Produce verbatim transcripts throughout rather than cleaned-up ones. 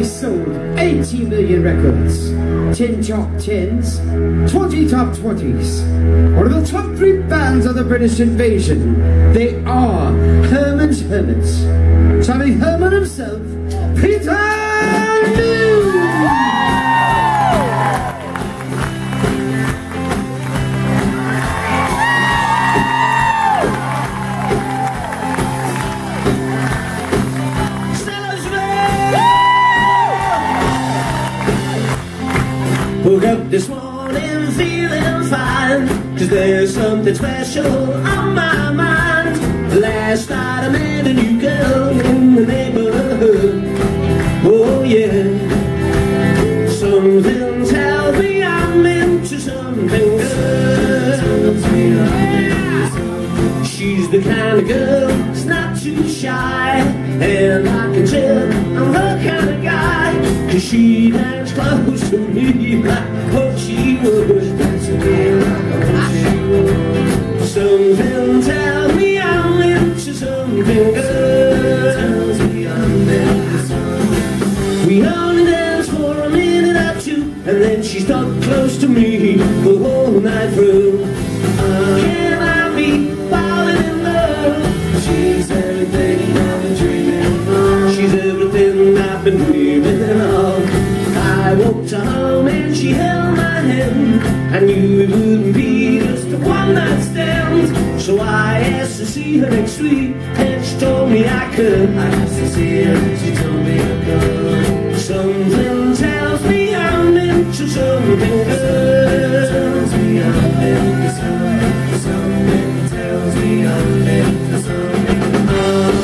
sold eighty million records, ten top tens, twenty top twenties. One of the top three bands of the British invasion. They are Herman's Hermits. Charlie Herman himself, Peter New! Woke up this morning feeling fine, 'cause there's something special on my mind. Last night I met a new girl in the neighborhood. Oh yeah. Something tells me I'm into something good. She's the kind of girl that's not too shy, and I can tell I'm the kind of guy, 'cause she danced close to me like what she was. Something tells me I'm into something good. We only danced for a minute or two, and then she stuck close to me the whole night through. Can I be falling in love? She's everything I've been dreaming of. She's everything I've been dreaming of. I walked her home and she held my hand. I knew it wouldn't be just a one night stand, so I asked to see her next week, and she told me I could. I asked to see her and she told me I could. Something tells me I'm into something good. Tells me I'm into something. Something tells me I'm into something good.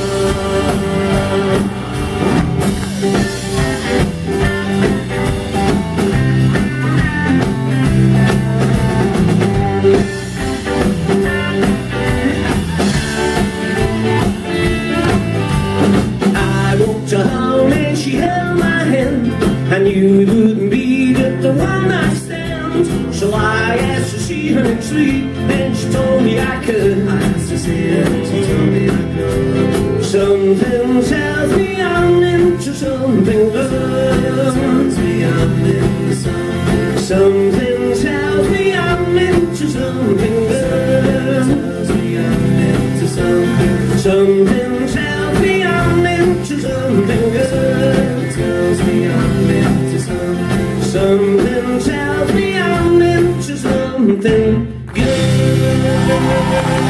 She held my hand. I knew it wouldn't be just a one night stand, so I asked to see her next week, and she told me I could. I asked to see her and she told me I could. Something tells me I'm into something good. Tells me I'm into something. Something tells me I'm into something good. Tells me I'm into something. Something tells me I'm into something good. Tells me I'm into something. Something tells me I'm into something good.